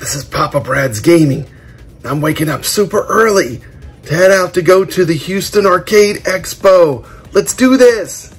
This is Papa Brad's Gaming. I'm waking up super early to head out to go to the Houston Arcade Expo. Let's do this.